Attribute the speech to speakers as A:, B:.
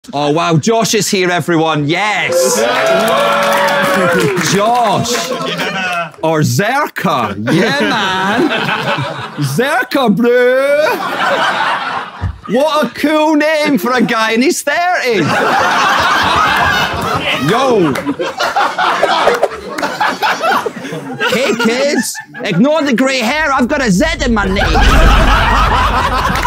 A: Oh, wow. Josh is here, everyone. Yes. Josh.
B: Yeah.
A: Or Zerkaa. Yeah, man. Zerkaa, bro. What a cool name for a guy in his 30s. Yo. Hey, kids. Ignore the grey hair. I've got a Z in my name.